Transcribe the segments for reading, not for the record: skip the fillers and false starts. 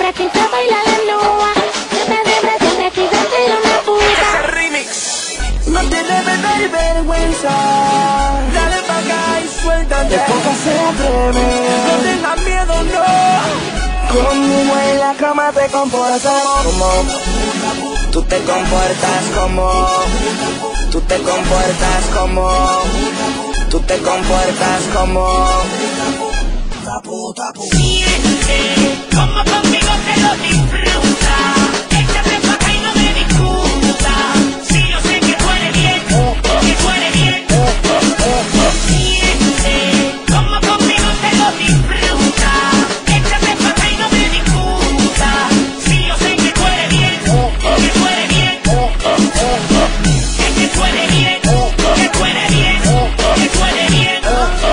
siempre quise bailar la nua. Siempre quise ser una puta. Ese remix. No te debes dar vergüenza. Dale pa' acá y suéltate. De poca se atreve. No tengas miedo, no. Conmigo en la cama te comportas como tú te comportas como tú te comportas como tú te comportas como tapu, tapu. Siente como conmigo te lo disfruta. Échate pa' acá y no me discuta. Si yo sé que tú eres bien, que tú eres bien. Siente como conmigo te lo disfruta. Échate pa' acá y no me discuta. Si yo sé que tú eres bien, que tú eres bien. Que tú eres bien, que tú eres bien, que tú eres bien.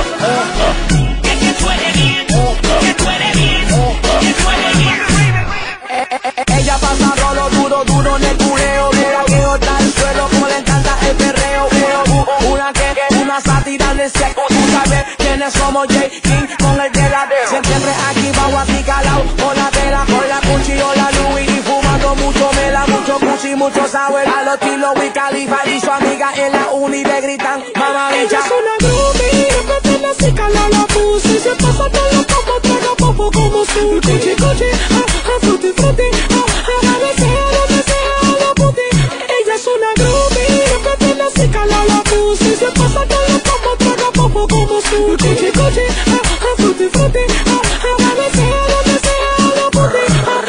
Ella pasa rolo duro en el culeo. Mira que está el suelo como le encanta el perreo. Una sátira de seco. Tú sabes quiénes somos, J. King con el de la D. Siempre aquí bajo así calao. Con la tela, con la Gucci o la Louis. Y fumando mucho mela, mucho Gucci, mucho sour. A los Tilo y Califa y su amiga en la uni le gritan mamá bicha. Ella es una groupie, repete así cala la pussy. Se pasa todo lo como traga popo como su. Cuchi, cuchi, frutti, frutti. Donde sea la puti. Ella es una groupie, repete así cala la pussy. Se pasa todo lo como traga popo como su. Cuchi, cuchi, frutti, frutti. Donde sea la puti.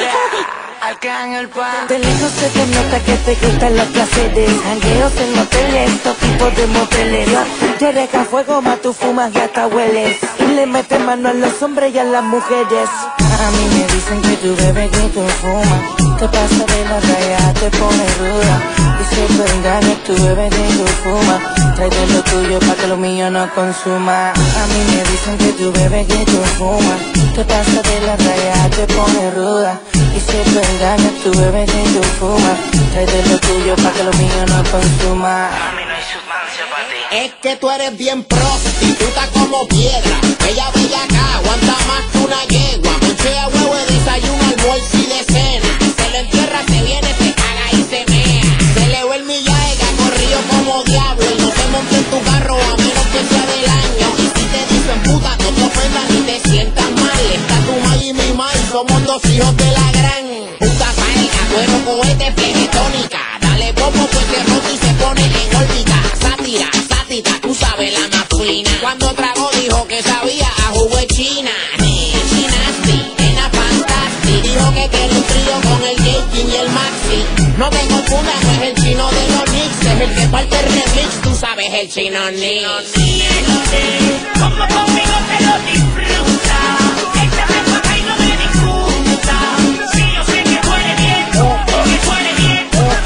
De lejos se te nota que te gustan los placeres. Jangueos en hoteles, todo tipo de moteles. Te deja fuego, más tú fumas y hasta hueles. Y le metes mano a los hombres y a las mujeres. A mí me dicen que tú bebes, que tú fumas. Te pasa de la raya, te pone ruda. Y se te engaña, tú bebes, que tú fumas. Tráete lo tuyo pa' que lo mío no consuma. A mí me dicen que tú bebes, que tú fumas. Te pasa de la raya, te pone ruda. Y si tú engañas, tú bebes y tú fumas. Tráete lo tuyo pa' que lo mío no consuma. A mí no hay sustancia para ti. Es que tú eres bien prostituta como piedra. Ella bella acá, aguanta más que una yegua. Manchea huevo de desayuno, almuerzo y de cena. Se lo entierra, se viene, se caga y se mea. Se le ve el millaje que ha corrido como diablo. Y no te monte en tu carro a menos que sea del año. Y si te dicen puta, no te ofendas ni te sientas mal. Está tu may y mi may, somos dos hijos de la gran puta sádica, cuero cohete, flegetónica. Dale popo pues se rota y se pone en órbita. Sátira, tú sabes la más fina. Cuando tragó dijo que sabía a jugo de China. Chinasti, nena fantastic. Dijo que quiere un trío con el J-King y el Maxi. No te confundas, no es el chino de los Knicks. Es el que parte el remix, tú sabes el chino Knicks. Siente como conmigo te lo disfruta. Échate pa' acá y no me discuta. Si yo sé que tú eres bien, que tú eres bien.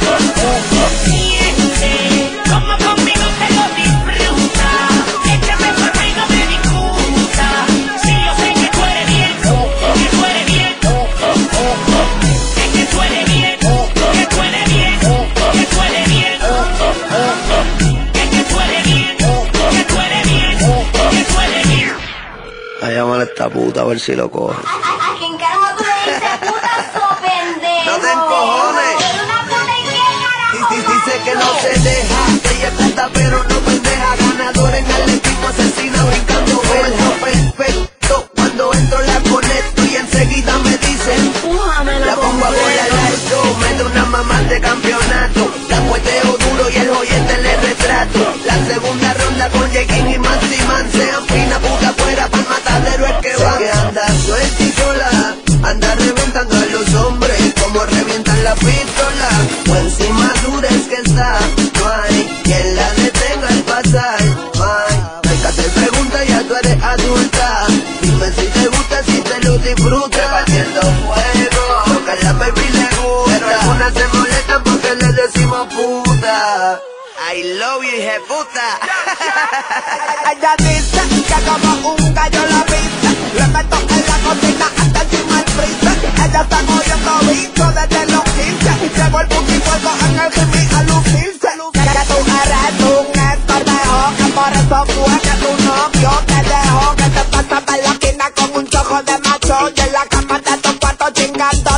Siente como conmigo te lo disfruta. Échate pa' acá y no me discuta. Si yo sé que tú eres bien, que tú eres bien. Es que tú eres bien, que tú eres bien, que tú eres bien. Es que tú eres bien, que tú eres bien, que tú eres bien. A llamar a esta puta a ver si lo coge. ¿A quién carajo tú le dices puta pendejo? No te encojones. Pero una puta y qué carajo. Dice que no se deja. Ella es puta pero no pendeja. Ganador en atletismo, asesina brincando verja. Perfecto, cuando entro la conecto y enseguida me dicen la pongo a volar alto. Meto una mamá de campeonato. La cueteo duro y el joyete le retrato. La segunda ronda con J-King y Maxi Man. Sean fina puta fuera pa'l matadero el que va. Que anda suelta y sola. Anda reventando a los hombres como revientan la pistola. O encima dura es que está. No hay quien la detenga al pasar. No hay que hacer preguntas, ya tú eres adulta. Dime si te gusta, si te lo disfrutas. Batiendo fuego, lo que a la baby le gusta. Pero algunas se molestan porque le decimos puta. I love you, hija puta. Ella dice que como un gallo la pisa. Le meto en la cocina hasta encima el freezer. Ella está cogiendo bicho desde los 15. Llevo el buki fuego en el Jimmy a lucirse. Que tú eres un escordejo, que por eso fue que tu novio te dejó. Que te pasa por la esquina con un chojo de macho y en la cama de tu cuarto chingando.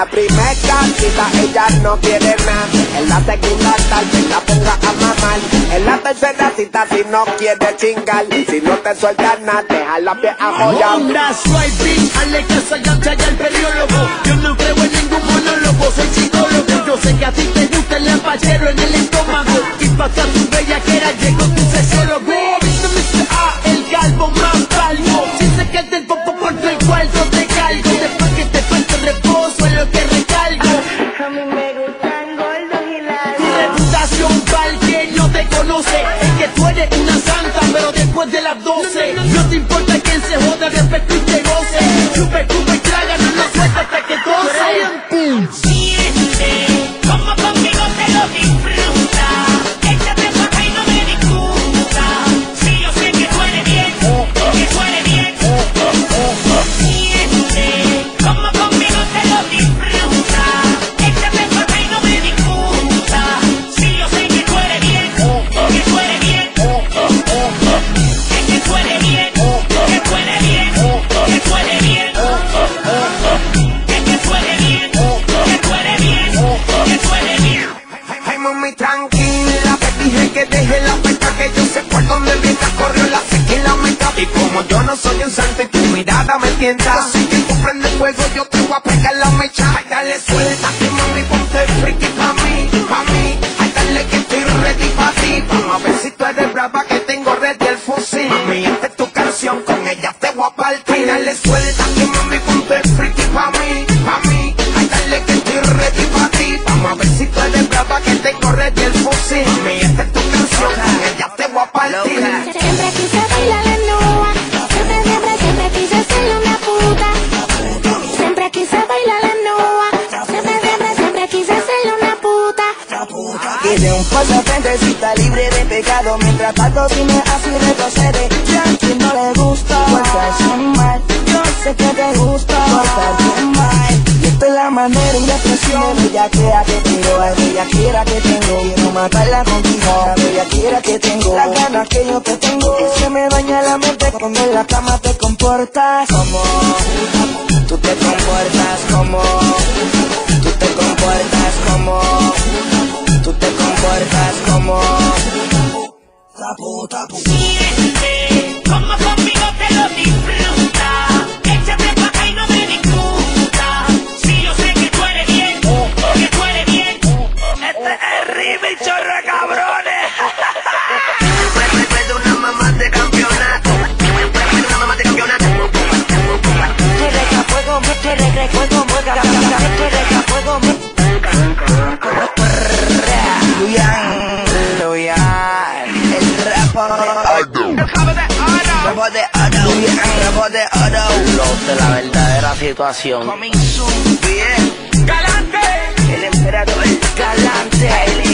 la primera cita ella no quiere nada. En la segunda tal vez la ponga a mamar. En la tercera cita si no quiere chingar. Si no te suelta nada, deja la pie a joya. That's right, bitch, hazle caso a Yancha y al periólogo. Yo no creo en ningún monólogo, soy psicólogo. Yo sé que a ti te gusta el lapachero en el estómago. Y pasa tu bellaquera, llegó tu sexólogo. Viste Mr. A, el calvo más calvo. Si se queda del popo por el cuarto te calgo. Después que te falta el reposo es lo que recalgo. A mí me gustan gordos y largos. Tu reputación pa'l que no te conoce es que tú eres una santa, pero después de las 12 no te importa quién se joda, respeto y te goce. Chupe, chupe y traga, no lo suelta hasta que tose. Siente como conmigo te lo disfruta. Échate pa' acá y no me discuta. Si yo sé que tú eres bien, que tú eres bien. Siente como conmigo te lo disfruta. Échate pa' acá y no me discuta. Si yo sé que tú eres bien, que tú eres bien. Que tú eres bien, que tú eres bien, que tú eres bien. Que tú eres bien, que tú eres bien, que tú eres bien. Ay, mami, tranquila, te dije que deje la peca, que yo sé por dónde mientras corrió la seca y la meca. Y como yo no soy un santo y tu mirada me tienta, así que tú prende fuego, yo te voy a pegar la mecha. Ay, dale suelta, que mami, ponte friki pa' mí. Ay, dale que estoy ready pa' ti. Vamos a ver si tú eres brava, que tengo ready el fusil. Mami, esta es tu canción, con ella te voy a partir. Ay, dale suelta, que mami, ponte friki pa' mí. Ay, dale que estoy ready pa' ti. Vamos a ver si tú eres brava, que tengo ready el fusil. Mami, esta es tu canción, con ella te voy a partir. Siempre quise bailar la nua. Siempre quise ser una puta. Siempre quise bailar la nua. Siempre quise ser una puta. Y de un paso al frente si está libre de pecado. Mientras tanto si me hace retroceder. Y a quien no le gusta portarse mal, yo sé que te gusta portarte mal. Y esta es la manera y la expresión bellaquera que tengo. Ay, bellaquera que tengo. Quiero matarla contigo. La bellaquera que tengo. Las ganas que yo te tengo. Se me daña la mente cuando en la cama te comportas como. Tú te comportas como. Tú te comportas como. Tú te comportas como la puta. Siente como conmigo te lo disfruta. Échate pa' acá y no me discuta. Si yo sé que tú eres bien, que tú eres bien. Este es el remix, chorra cabrones. Recuerdo una mamá de campeonato. Una mamá de campeonato. Que reca fuego, que reca fuego, que reca fuego, de la verdadera situación. Coming soon, bien. ¡Galante! El emperador. galante.